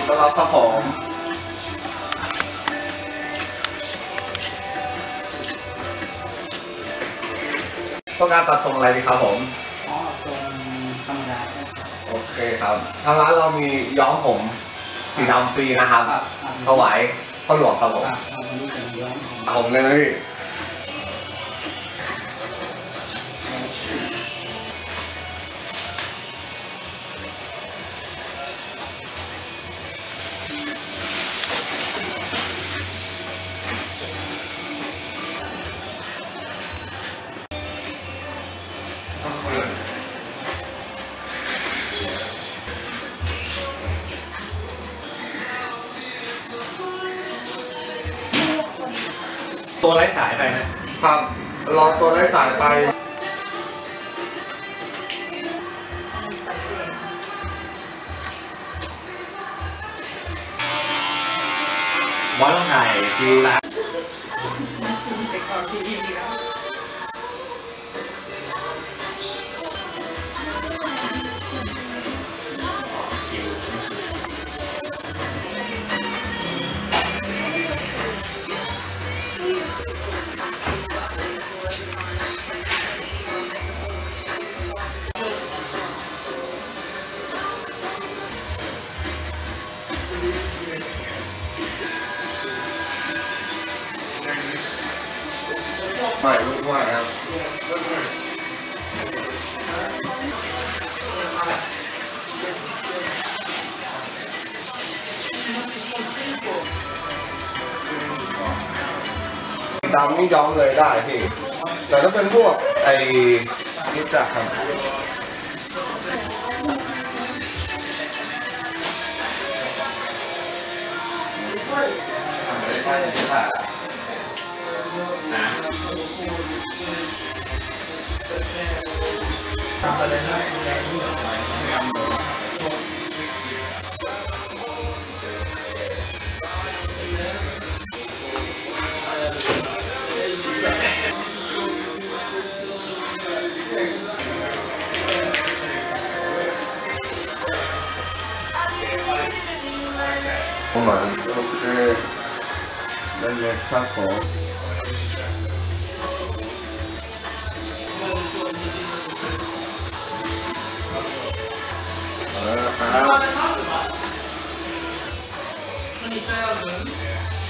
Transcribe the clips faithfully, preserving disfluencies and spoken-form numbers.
ต้อนรับครับผมต้องการตัดทรงอะไรดีครับผมอ๋อทรงธรรมดาโอเคครับทางร้านเรามีย้อมผมสีดำฟรีนะครับถวายพ่อหลวงครับผมผมเลยนะพี่ตัวไร้สายไปนะครับรอตัวไร้สายไปบอสต้องถ่ายคิวละใหม่ลูกว่าครับดำนี่ย้อมเลยได้พี่แต่ถ้าเป็นพวกไอ้นี่จักครับนะประมาณโอเคได้เลยครับผมเอาละครับ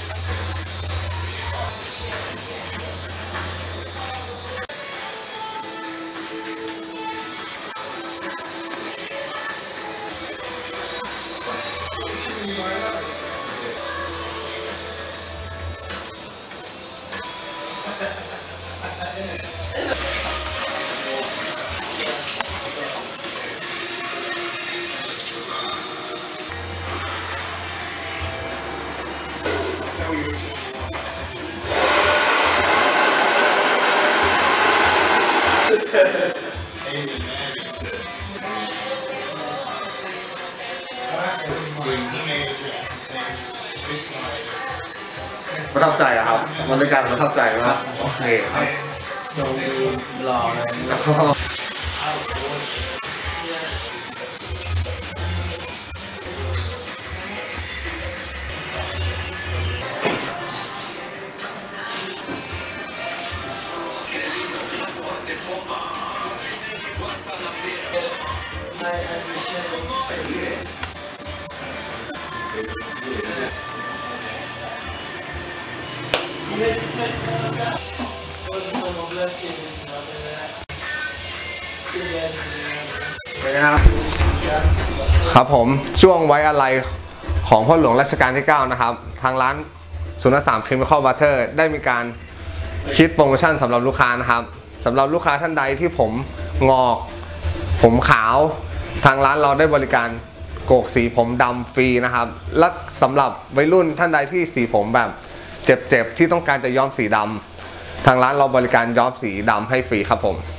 ประทับใจอะครับบริการประทับใจนะครับโอเคครับดูหล่อเลยนะครับครับผมช่วงไว้อะไรของพ่อหลวงรัชกาลที่เก้านะครับทางร้านศูนย์สาม Chemical Butter ได้มีการคิดโปรโมชั่นสำหรับลูกค้านะครับสำหรับลูกค้าท่านใดที่ผมงอกผมขาวทางร้านเราได้บริการโกกสีผมดำฟรีนะครับและสำหรับวัยรุ่นท่านใดที่สีผมแบบเจ็บๆที่ต้องการจะย้อมสีดำทางร้านเราบริการย้อมสีดำให้ฟรีครับผม